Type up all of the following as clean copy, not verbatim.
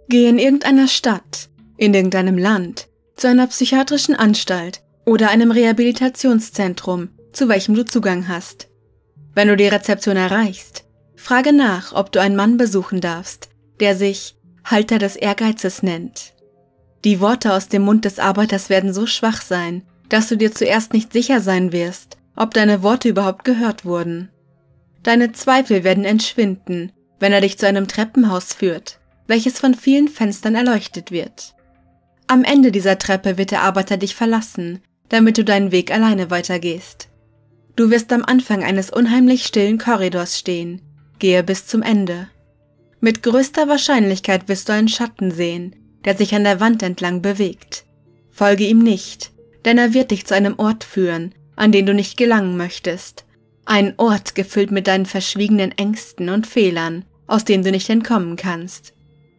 Geh in irgendeiner Stadt, in irgendeinem Land, zu einer psychiatrischen Anstalt oder einem Rehabilitationszentrum, zu welchem du Zugang hast. Wenn du die Rezeption erreichst, frage nach, ob du einen Mann besuchen darfst, der sich Halter des Ehrgeizes nennt. Die Worte aus dem Mund des Arbeiters werden so schwach sein, dass du dir zuerst nicht sicher sein wirst, ob deine Worte überhaupt gehört wurden. Deine Zweifel werden entschwinden, wenn er dich zu einem Treppenhaus führt, welches von vielen Fenstern erleuchtet wird. Am Ende dieser Treppe wird der Arbeiter dich verlassen, damit du deinen Weg alleine weitergehst. Du wirst am Anfang eines unheimlich stillen Korridors stehen, gehe bis zum Ende. Mit größter Wahrscheinlichkeit wirst du einen Schatten sehen, der sich an der Wand entlang bewegt. Folge ihm nicht, denn er wird dich zu einem Ort führen, an den du nicht gelangen möchtest. Ein Ort gefüllt mit deinen verschwiegenen Ängsten und Fehlern, aus dem du nicht entkommen kannst.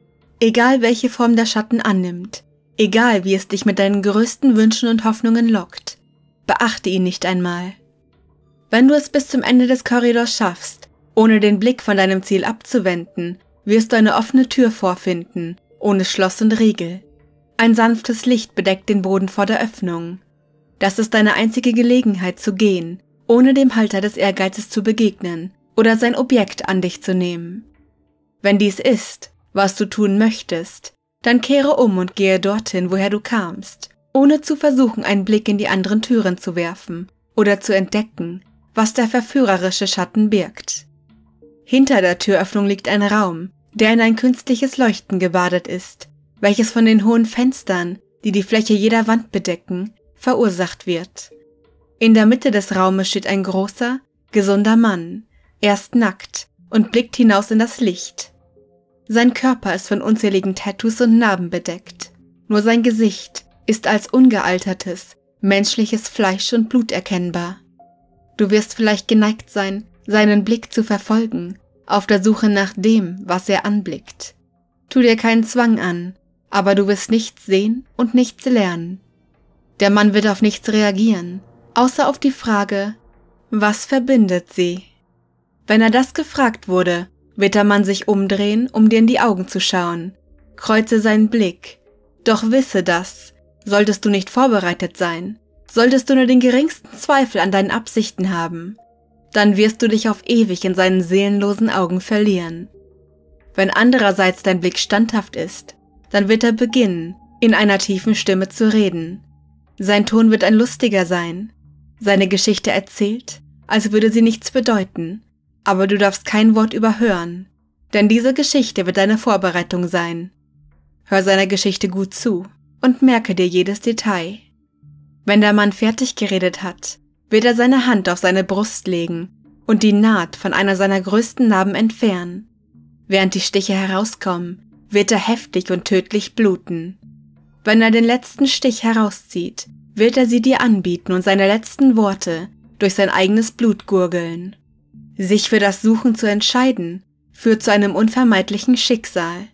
Egal welche Form der Schatten annimmt, egal wie es dich mit deinen größten Wünschen und Hoffnungen lockt, beachte ihn nicht einmal. Wenn du es bis zum Ende des Korridors schaffst, ohne den Blick von deinem Ziel abzuwenden, wirst du eine offene Tür vorfinden, ohne Schloss und Riegel. Ein sanftes Licht bedeckt den Boden vor der Öffnung. Das ist deine einzige Gelegenheit zu gehen, ohne dem Halter des Ehrgeizes zu begegnen oder sein Objekt an dich zu nehmen. Wenn dies ist, was du tun möchtest, dann kehre um und gehe dorthin, woher du kamst, ohne zu versuchen, einen Blick in die anderen Türen zu werfen oder zu entdecken, was der verführerische Schatten birgt. Hinter der Türöffnung liegt ein Raum, der in ein künstliches Leuchten gebadet ist, welches von den hohen Fenstern, die die Fläche jeder Wand bedecken, verursacht wird. In der Mitte des Raumes steht ein großer, gesunder Mann. Er ist nackt und blickt hinaus in das Licht. Sein Körper ist von unzähligen Tattoos und Narben bedeckt. Nur sein Gesicht ist als ungealtertes, menschliches Fleisch und Blut erkennbar. Du wirst vielleicht geneigt sein, seinen Blick zu verfolgen, auf der Suche nach dem, was er anblickt. Tu dir keinen Zwang an, aber du wirst nichts sehen und nichts lernen. Der Mann wird auf nichts reagieren, außer auf die Frage, was verbindet sie? Wenn er das gefragt wurde, wird der Mann sich umdrehen, um dir in die Augen zu schauen. Kreuze seinen Blick. Doch wisse das, solltest du nicht vorbereitet sein, solltest du nur den geringsten Zweifel an deinen Absichten haben, dann wirst du dich auf ewig in seinen seelenlosen Augen verlieren. Wenn andererseits dein Blick standhaft ist, dann wird er beginnen, in einer tiefen Stimme zu reden. Sein Ton wird ein lustiger sein. Seine Geschichte erzählt, als würde sie nichts bedeuten, aber du darfst kein Wort überhören, denn diese Geschichte wird deine Vorbereitung sein. Hör seiner Geschichte gut zu und merke dir jedes Detail. Wenn der Mann fertig geredet hat, wird er seine Hand auf seine Brust legen und die Naht von einer seiner größten Narben entfernen. Während die Stiche herauskommen, wird er heftig und tödlich bluten. Wenn er den letzten Stich herauszieht, wird er sie dir anbieten und seine letzten Worte durch sein eigenes Blut gurgeln. Sich für das Suchen zu entscheiden, führt zu einem unvermeidlichen Schicksal.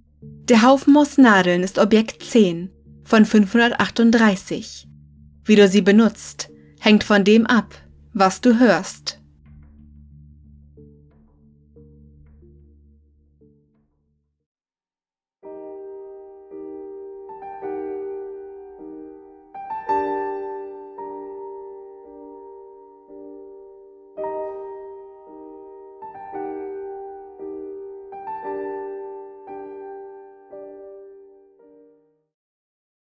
Der Haufen aus Nadeln ist Objekt 10 von 538. Wie du sie benutzt, hängt von dem ab, was du hörst.